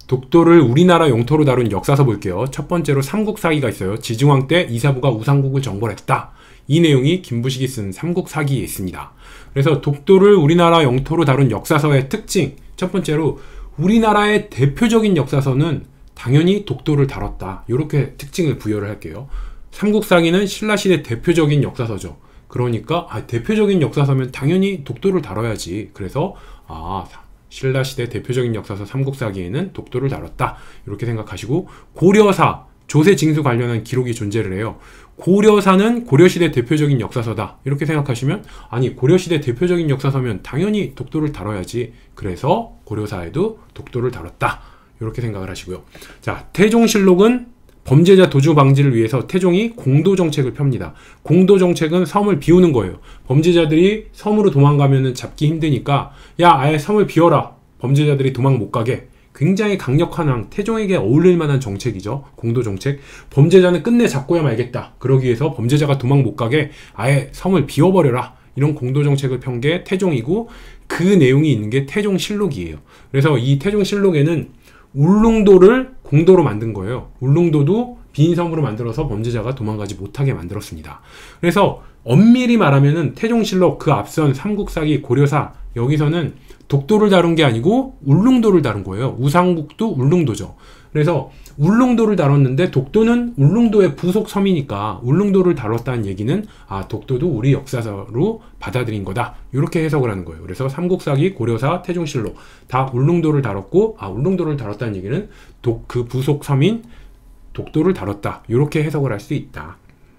독도를 우리나라 영토로 다룬 역사서 볼게요. 첫 번째로 삼국사기가 있어요. 지증왕 때 이사부가 우상국을 정벌했다. 이 내용이 김부식이 쓴 삼국사기에 있습니다. 그래서 독도를 우리나라 영토로 다룬 역사서의 특징, 첫 번째로 우리나라의 대표적인 역사서는 당연히 독도를 다뤘다. 이렇게 특징을 부여를 할게요. 삼국사기는 신라시대 대표적인 역사서죠. 그러니까 대표적인 역사서면 당연히 독도를 다뤄야지. 그래서 신라시대 대표적인 역사서 삼국사기에는 독도를 다뤘다. 이렇게 생각하시고, 고려사, 조세징수 관련한 기록이 존재를 해요. 고려사는 고려시대 대표적인 역사서다. 이렇게 생각하시면, 아니 고려시대 대표적인 역사서면 당연히 독도를 다뤄야지. 그래서 고려사에도 독도를 다뤘다. 이렇게 생각을 하시고요. 자, 태종실록은 범죄자 도주 방지를 위해서 태종이 공도정책을 펴니다. 공도정책은 섬을 비우는 거예요. 범죄자들이 섬으로 도망가면 잡기 힘드니까 야, 아예 섬을 비워라. 범죄자들이 도망 못 가게. 굉장히 강력한 왕, 태종에게 어울릴 만한 정책이죠. 공도정책. 범죄자는 끝내 잡고야 말겠다. 그러기 위해서 범죄자가 도망 못 가게 아예 섬을 비워버려라. 이런 공도정책을 편 게 태종이고, 그 내용이 있는 게 태종실록이에요. 그래서 이 태종실록에는 울릉도를 공도로 만든 거예요. 울릉도도 빈섬으로 만들어서 범죄자가 도망가지 못하게 만들었습니다. 그래서 엄밀히 말하면은 태종실록, 그 앞선 삼국사기, 고려사, 여기서는 독도를 다룬 게 아니고 울릉도를 다룬 거예요. 우상국도 울릉도죠. 그래서 울릉도를 다뤘는데 독도는 울릉도의 부속 섬이니까 울릉도를 다뤘다는 얘기는 독도도 우리 역사서로 받아들인 거다. 이렇게 해석을 하는 거예요. 그래서 삼국사기, 고려사, 태종실록 다 울릉도를 다뤘고, 울릉도를 다뤘다는 얘기는 그 부속 섬인 독도를 다뤘다. 이렇게 해석을 할 수 있다.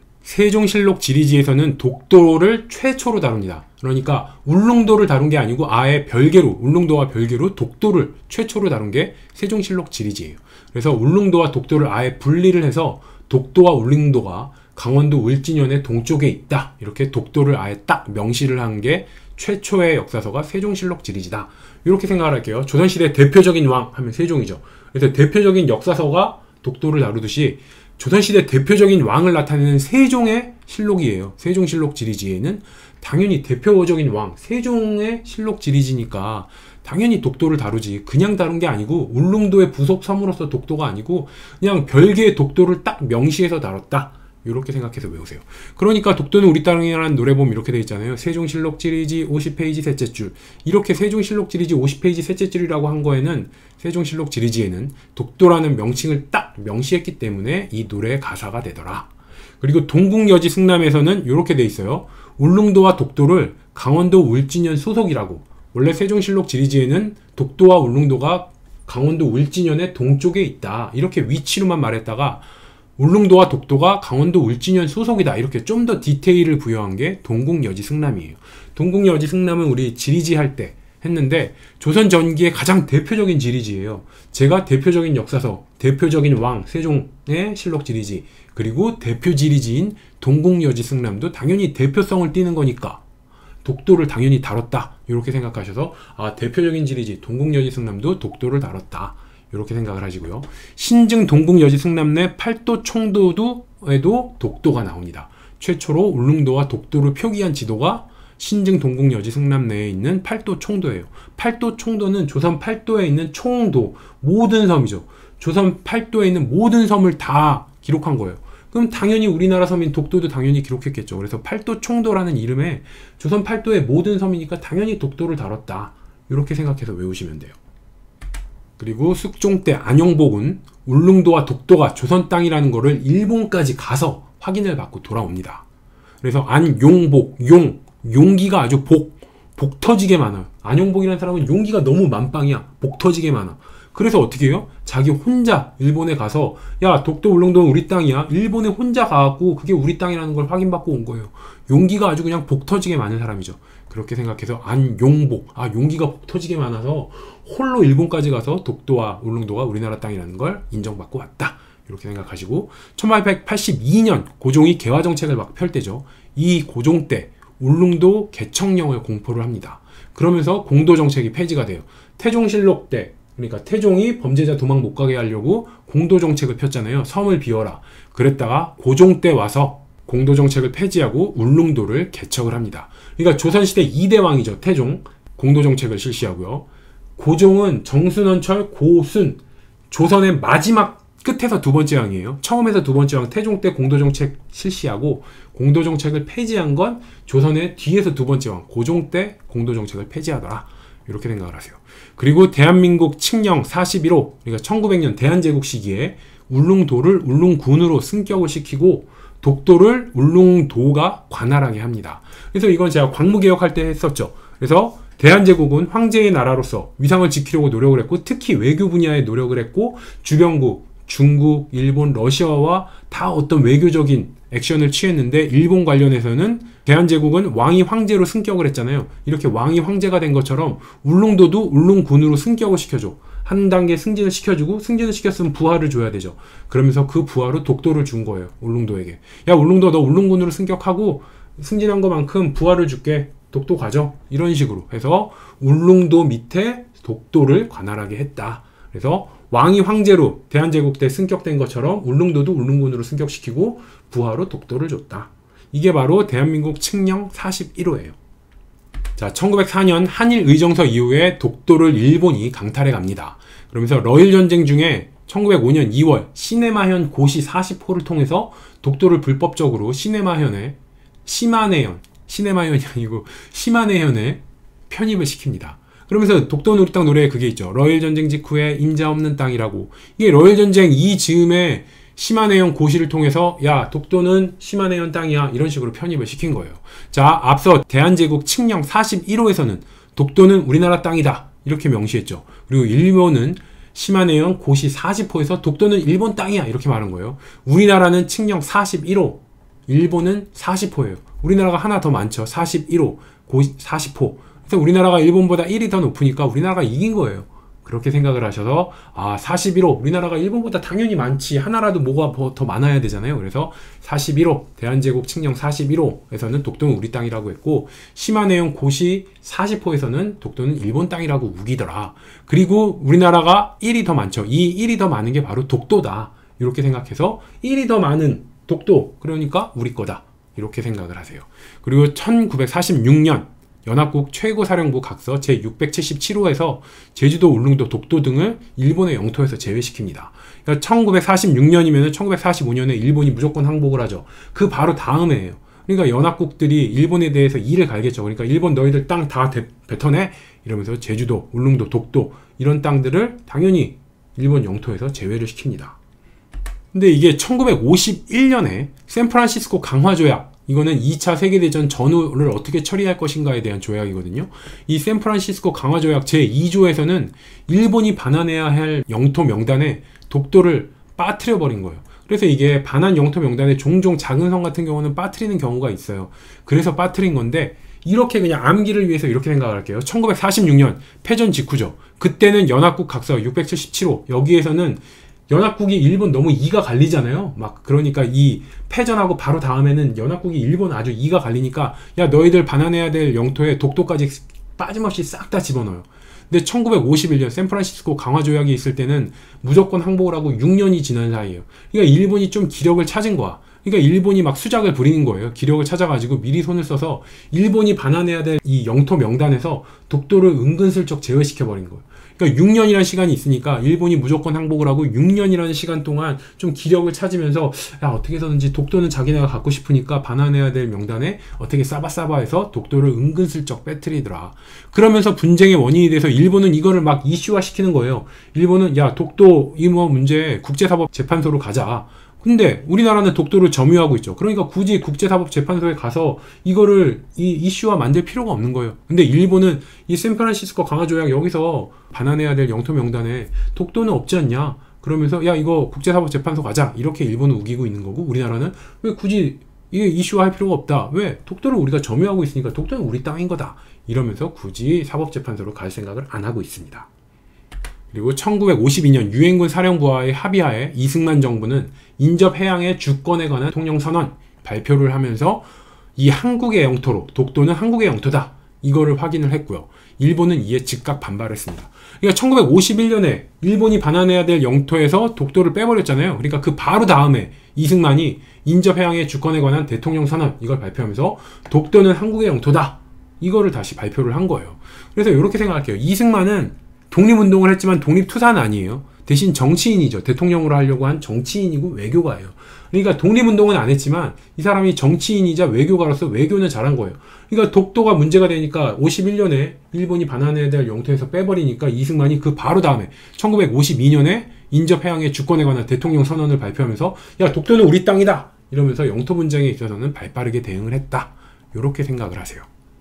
세종실록 지리지에서는 독도를 최초로 다룹니다. 그러니까 울릉도를 다룬 게 아니고 아예 별개로, 울릉도와 별개로 독도를 최초로 다룬 게 세종실록 지리지예요. 그래서 울릉도와 독도를 아예 분리를 해서 독도와 울릉도가 강원도 울진현의 동쪽에 있다. 이렇게 독도를 아예 딱 명시를 한 게 최초의 역사서가 세종실록 지리지다. 이렇게 생각을 할게요. 조선시대 대표적인 왕 하면 세종이죠. 그래서 대표적인 역사서가 독도를 다루듯이 조선시대 대표적인 왕을 나타내는 세종의 실록이에요. 세종실록 지리지에는 당연히 대표적인 왕, 세종의 실록 지리지니까 당연히 독도를 다루지. 그냥 다룬 게 아니고 울릉도의 부속 섬으로서 독도가 아니고 그냥 별개의 독도를 딱 명시해서 다뤘다. 이렇게 생각해서 외우세요. 그러니까 독도는 우리 땅이라는 노래 보면 이렇게 돼 있잖아요. 세종실록 지리지 50페이지 셋째 줄. 이렇게 세종실록 지리지 50페이지 셋째 줄이라고 한 거에는, 세종실록 지리지에는 독도라는 명칭을 딱 명시했기 때문에 이 노래의 가사가 되더라. 그리고 동국여지 승남에서는 이렇게 돼 있어요. 울릉도와 독도를 강원도 울진현 소속이라고. 원래 세종실록 지리지에는 독도와 울릉도가 강원도 울진현의 동쪽에 있다. 이렇게 위치로만 말했다가 울릉도와 독도가 강원도 울진현 소속이다. 이렇게 좀 더 디테일을 부여한 게 동국여지 승남이에요. 동국여지 승남은 우리 지리지 할 때 했는데 조선 전기의 가장 대표적인 지리지예요. 제가 대표적인 역사서, 대표적인 왕 세종의 실록 지리지, 그리고 대표 지리지인 동국여지 승남도 당연히 대표성을 띠는 거니까 독도를 당연히 다뤘다. 이렇게 생각하셔서 대표적인 지리지 동국여지 승남도 독도를 다뤘다. 이렇게 생각을 하시고요. 신증 동국여지 승남내 팔도 총도에도 독도가 나옵니다. 최초로 울릉도와 독도를 표기한 지도가 신증 동국여지 승남내에 있는 팔도 총도예요. 팔도 총도는 조선 팔도에 있는 총도, 모든 섬이죠. 조선 팔도에 있는 모든 섬을 다 기록한 거예요. 그럼 당연히 우리나라 섬인 독도도 당연히 기록했겠죠. 그래서 팔도 총도라는 이름에 조선 팔도의 모든 섬이니까 당연히 독도를 다뤘다. 이렇게 생각해서 외우시면 돼요. 그리고 숙종 때 안용복은 울릉도와 독도가 조선 땅이라는 거를 일본까지 가서 확인을 받고 돌아옵니다. 그래서 안용복, 용기가 아주 복 터지게 많아요. 안용복이라는 사람은 용기가 너무 만빵이야. 복 터지게 많아. 그래서 어떻게 해요? 자기 혼자 일본에 가서 야, 독도 울릉도는 우리 땅이야. 일본에 혼자 가갖고 그게 우리 땅이라는 걸 확인받고 온 거예요. 용기가 아주 그냥 복 터지게 많은 사람이죠. 그렇게 생각해서 안용복, 용기가 복 터지게 많아서 홀로 일본까지 가서 독도와 울릉도가 우리나라 땅이라는 걸 인정받고 왔다. 이렇게 생각하시고 1882년 고종이 개화정책을 막 펼 때죠. 이 고종 때 울릉도 개청령을 공포를 합니다. 그러면서 공도정책이 폐지가 돼요. 태종실록 때, 그러니까 태종이 범죄자 도망 못 가게 하려고 공도정책을 폈잖아요. 섬을 비워라. 그랬다가 고종 때 와서 공도정책을 폐지하고 울릉도를 개척을 합니다. 그러니까 조선시대 2대 왕이죠. 태종. 공도정책을 실시하고요. 고종은 정순원철, 고순, 조선의 마지막 끝에서 두 번째 왕이에요. 처음에서 두 번째 왕 태종 때 공도정책 실시하고 공도정책을 폐지한 건 조선의 뒤에서 두 번째 왕 고종 때 공도정책을 폐지하더라. 이렇게 생각을 하세요. 그리고 대한민국 칙령 41호, 그러니까 1900년 대한제국 시기에 울릉도를 울릉군으로 승격을 시키고 독도를 울릉도가 관할하게 합니다. 그래서 이건 제가 광무개혁할 때 했었죠. 그래서 대한제국은 황제의 나라로서 위상을 지키려고 노력을 했고 특히 외교 분야에 노력을 했고 주변국, 중국, 일본, 러시아와 다 어떤 외교적인 액션을 취했는데 일본 관련해서는 대한제국은 왕이 황제로 승격을 했잖아요. 이렇게 왕이 황제가 된 것처럼 울릉도도 울릉군으로 승격을 시켜줘. 한 단계 승진을 시켜주고 승진을 시켰으면 부하를 줘야 되죠. 그러면서 그 부하로 독도를 준 거예요. 울릉도에게. 야 울릉도 너 울릉군으로 승격하고 승진한 것만큼 부하를 줄게. 독도 가져. 이런 식으로 해서 울릉도 밑에 독도를 관할하게 했다. 그래서 왕이 황제로 대한제국 때 승격된 것처럼 울릉도도 울릉군으로 승격시키고 부하로 독도를 줬다. 이게 바로 대한민국 칙령 41호예요. 자, 1904년 한일의정서 이후에 독도를 일본이 강탈해 갑니다. 그러면서 러일전쟁 중에 1905년 2월 시네마현 고시 40호를 통해서 독도를 불법적으로 시네마현에 시네마현이 아니고 시마네현에 편입을 시킵니다. 그러면서 독도는 우리 땅 노래에 그게 있죠. 러일전쟁 직후에 임자 없는 땅이라고. 이게 러일전쟁 이 즈음에 시마네현 고시를 통해서 야 독도는 시마네현 땅이야 이런 식으로 편입을 시킨 거예요. 자, 앞서 대한제국 칙령 41호에서는 독도는 우리나라 땅이다 이렇게 명시했죠. 그리고 일본은 시마네현 고시 40호에서 독도는 일본 땅이야 이렇게 말한 거예요. 우리나라는 칙령 41호, 일본은 40호예요. 우리나라가 하나 더 많죠. 41호, 고시 40호. 그래서 우리나라가 일본보다 1이 더 높으니까 우리나라가 이긴 거예요. 그렇게 생각을 하셔서 41호 우리나라가 일본보다 당연히 많지 하나라도 뭐가 더 많아야 되잖아요. 그래서 41호 대한제국 칙령 41호에서는 독도는 우리 땅이라고 했고 시마네현 고시 40호에서는 독도는 일본 땅이라고 우기더라. 그리고 우리나라가 1이 더 많죠. 이 1이 더 많은 게 바로 독도다. 이렇게 생각해서 1이 더 많은 독도 그러니까 우리 거다. 이렇게 생각을 하세요. 그리고 1946년 연합국 최고사령부 각서 제677호에서 제주도, 울릉도, 독도 등을 일본의 영토에서 제외시킵니다. 그러니까 1946년이면 1945년에 일본이 무조건 항복을 하죠. 그 바로 다음에예요. 그러니까 연합국들이 일본에 대해서 이를 갈겠죠. 그러니까 일본 너희들 땅 다 뱉어내? 이러면서 제주도, 울릉도, 독도 이런 땅들을 당연히 일본 영토에서 제외를 시킵니다. 근데 이게 1951년에 샌프란시스코 강화조약 이거는 2차 세계대전 전후를 어떻게 처리할 것인가에 대한 조약이거든요. 이 샌프란시스코 강화조약 제2조에서는 일본이 반환해야 할 영토 명단에 독도를 빠뜨려 버린 거예요. 그래서 이게 반환 영토 명단에 종종 작은 섬 같은 경우는 빠뜨리는 경우가 있어요. 그래서 빠뜨린 건데 이렇게 그냥 암기를 위해서 이렇게 생각을 할게요. 1946년 패전 직후죠. 그때는 연합국 각서 677호 여기에서는 연합국이 일본 너무 이가 갈리잖아요. 막 그러니까 이 패전하고 바로 다음에는 연합국이 일본 아주 이가 갈리니까 야 너희들 반환해야 될 영토에 독도까지 빠짐없이 싹 다 집어넣어요. 근데 1951년 샌프란시스코 강화조약이 있을 때는 무조건 항복을 하고 6년이 지난 사이에요. 그러니까 일본이 좀 기력을 찾은 거야. 그러니까 일본이 막 수작을 부리는 거예요. 기력을 찾아가지고 미리 손을 써서 일본이 반환해야 될 이 영토 명단에서 독도를 은근슬쩍 제외시켜버린 거예요. 그러니까 6년이라는 시간이 있으니까 일본이 무조건 항복을 하고 6년이라는 시간 동안 좀 기력을 찾으면서 야 어떻게 해서든지 독도는 자기네가 갖고 싶으니까 반환해야 될 명단에 어떻게 싸바싸바해서 독도를 은근슬쩍 빼뜨리더라. 그러면서 분쟁의 원인이 돼서 일본은 이거를 막 이슈화 시키는 거예요. 일본은 야 독도 이 뭐 문제 국제사법재판소로 가자. 근데 우리나라는 독도를 점유하고 있죠. 그러니까 굳이 국제사법재판소에 가서 이거를 이 이슈화 만들 필요가 없는 거예요. 근데 일본은 이 샌프란시스코 강화조약 여기서 반환해야 될 영토 명단에 독도는 없지 않냐. 그러면서 야 이거 국제사법재판소 가자. 이렇게 일본은 우기고 있는 거고 우리나라는 왜 굳이 이게 이슈화할 필요가 없다. 왜? 독도를 우리가 점유하고 있으니까 독도는 우리 땅인 거다. 이러면서 굳이 사법재판소로 갈 생각을 안 하고 있습니다. 그리고 1952년 유엔군 사령부와의 합의하에 이승만 정부는 인접해양의 주권에 관한 통령선언 발표를 하면서 이 한국의 영토로 독도는 한국의 영토다 이거를 확인을 했고요. 일본은 이에 즉각 반발했습니다. 그러니까 1951년에 일본이 반환해야 될 영토에서 독도를 빼버렸잖아요. 그러니까 그 바로 다음에 이승만이 인접해양의 주권에 관한 대통령선언 이걸 발표하면서 독도는 한국의 영토다 이거를 다시 발표를 한 거예요. 그래서 이렇게 생각할게요. 이승만은 독립운동을 했지만 독립투사는 아니에요. 대신 정치인이죠. 대통령으로 하려고 한 정치인이고 외교가예요. 그러니까 독립운동은 안 했지만 이 사람이 정치인이자 외교가로서 외교는 잘한 거예요. 그러니까 독도가 문제가 되니까 51년에 일본이 반환해야 될 영토에서 빼버리니까 이승만이 그 바로 다음에 1952년에 인접해양의 주권에 관한 대통령 선언을 발표하면서 야, 독도는 우리 땅이다 이러면서 영토 분쟁에 있어서는 발빠르게 대응을 했다. 이렇게 생각을 하세요.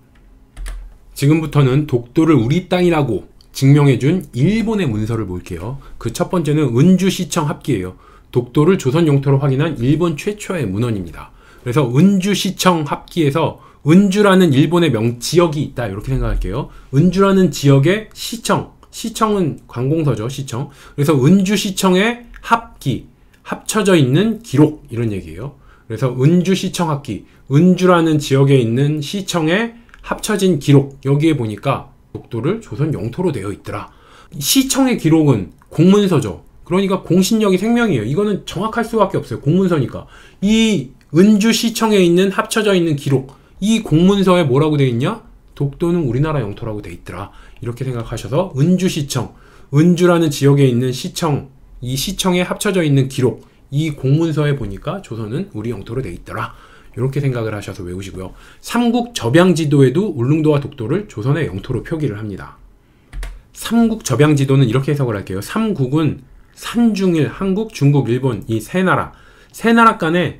지금부터는 독도를 우리 땅이라고 증명해준 일본의 문서를 볼게요. 그 첫 번째는 은주시청 합기예요. 독도를 조선 영토로 확인한 일본 최초의 문헌입니다. 그래서 은주시청 합기에서 은주라는 일본의 지역이 있다 이렇게 생각할게요. 은주라는 지역의 시청은 관공서죠. 시청. 그래서 은주시청의 합기, 합쳐져 있는 기록 이런 얘기예요. 그래서 은주시청 합기, 은주라는 지역에 있는 시청의 합쳐진 기록, 여기에 보니까 독도를 조선 영토로 되어 있더라. 시청의 기록은 공문서죠. 그러니까 공신력이 생명이에요. 이거는 정확할 수밖에 없어요. 공문서니까. 이 은주시청에 있는 합쳐져 있는 기록, 이 공문서에 뭐라고 되어 있냐? 독도는 우리나라 영토라고 되어 있더라. 이렇게 생각하셔서 은주시청, 은주라는 지역에 있는 시청, 이 시청에 합쳐져 있는 기록, 이 공문서에 보니까 조선은 우리 영토로 되어 있더라. 이렇게 생각을 하셔서 외우시고요. 삼국 접양지도에도 울릉도와 독도를 조선의 영토로 표기를 합니다. 삼국 접양지도는 이렇게 해석을 할게요. 삼국은 산중일, 한국, 중국, 일본 이 세 나라 간의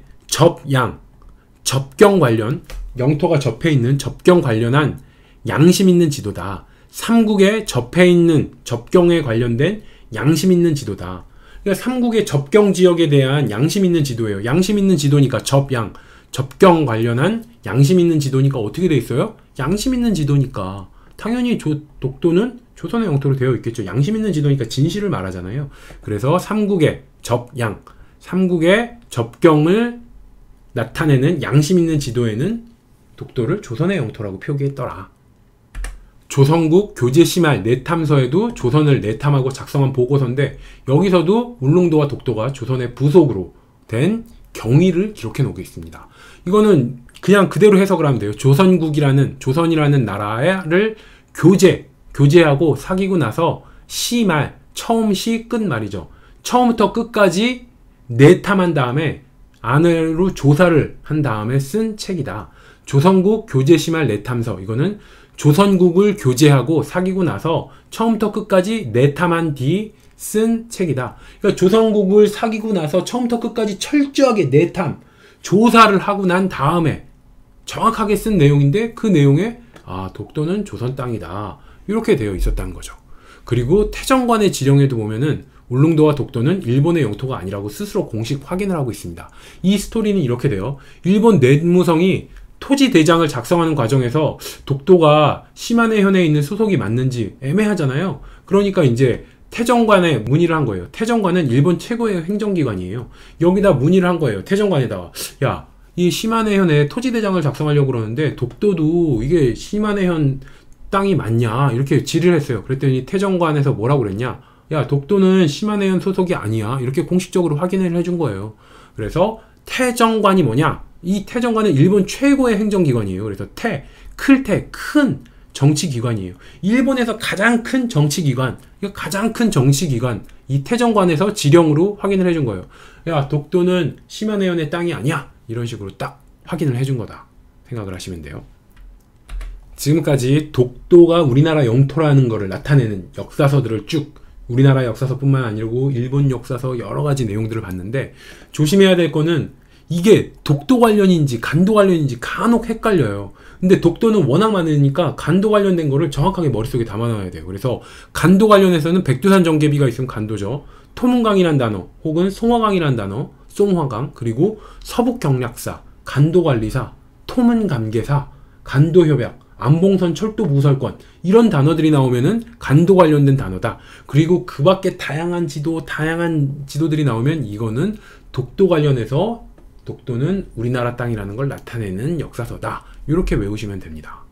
접경 관련, 영토가 접해 있는 접경 관련한 양심 있는 지도다. 삼국에 접해 있는 접경에 관련된 양심 있는 지도다. 그러니까 삼국의 접경 지역에 대한 양심 있는 지도예요. 양심 있는 지도니까 접경 관련한 양심 있는 지도니까 어떻게 돼 있어요? 양심 있는 지도니까 당연히 독도는 조선의 영토로 되어 있겠죠. 양심 있는 지도니까 진실을 말하잖아요. 그래서 삼국의 삼국의 접경을 나타내는 양심 있는 지도에는 독도를 조선의 영토라고 표기했더라. 조선국 교제심할 내탐서에도 조선을 내탐하고 작성한 보고서인데 여기서도 울릉도와 독도가 조선의 부속으로 된 경위를 기록해 놓고 있습니다. 이거는 그냥 그대로 해석을 하면 돼요. 조선이라는 나라를 교제하고 사귀고 나서 시말, 처음 시, 끝 말이죠. 처음부터 끝까지 내탐한 다음에 안으로 조사를 한 다음에 쓴 책이다. 조선국 교제심할 내탐서. 이거는 조선국을 교제하고 사귀고 나서 처음부터 끝까지 내탐한 뒤 쓴 책이다. 그러니까 조선국을 사귀고 나서 처음부터 끝까지 철저하게 내탐, 조사를 하고 난 다음에 정확하게 쓴 내용인데 그 내용에 독도는 조선 땅이다. 이렇게 되어 있었다는 거죠. 그리고 태정관의 지령에도 보면은 울릉도와 독도는 일본의 영토가 아니라고 스스로 공식 확인을 하고 있습니다. 이 스토리는 이렇게 돼요. 일본 내무성이 토지 대장을 작성하는 과정에서 독도가 시마네현에 있는 소속이 맞는지 애매하잖아요. 그러니까 이제 태정관에 문의를 한 거예요. 태정관은 일본 최고의 행정기관이에요. 여기다 문의를 한 거예요. 태정관에다가 야, 이 시마네현에 토지대장을 작성하려고 그러는데 독도도 이게 시마네현 땅이 맞냐 이렇게 질의를 했어요. 그랬더니 태정관에서 뭐라고 그랬냐? 야, 독도는 시마네현 소속이 아니야. 이렇게 공식적으로 확인을 해준 거예요. 그래서 태정관이 뭐냐? 이 태정관은 일본 최고의 행정기관이에요. 그래서 큰 정치기관이에요. 일본에서 가장 큰 정치기관, 이 태정관에서 지령으로 확인을 해준 거예요. 야, 독도는 시마네현의 땅이 아니야. 이런 식으로 딱 확인을 해준 거다. 생각을 하시면 돼요. 지금까지 독도가 우리나라 영토라는 것을 나타내는 역사서들을 쭉, 우리나라 역사서뿐만 아니고 일본 역사서 여러 가지 내용들을 봤는데 조심해야 될 거는 이게 독도 관련인지 간도 관련인지 간혹 헷갈려요. 근데 독도는 워낙 많으니까 간도 관련된 거를 정확하게 머릿속에 담아놔야 돼요. 그래서 간도 관련해서는 백두산 정계비가 있으면 간도죠. 토문강이란 단어 혹은 송화강이란 단어, 송화강, 그리고 서북경략사, 간도관리사, 토문감계사, 간도협약, 안봉선 철도 부설권, 이런 단어들이 나오면은 간도 관련된 단어다. 그리고 그 밖에 다양한 지도들이 나오면 이거는 독도 관련해서 독도는 우리나라 땅이라는 걸 나타내는 역사서다. 이렇게 외우시면 됩니다.